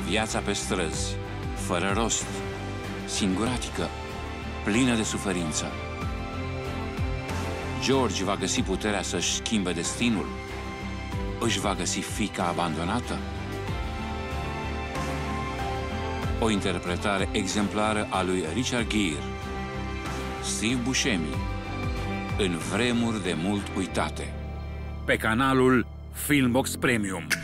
Viața pe străzi, fără rost, singuratică, plină de suferință. George va găsi puterea să-și schimbe destinul? Își va găsi fiica abandonată? O interpretare exemplară a lui Richard Gere, Steve Buscemi, în vremuri de mult uitate. Pe canalul Filmbox Premium.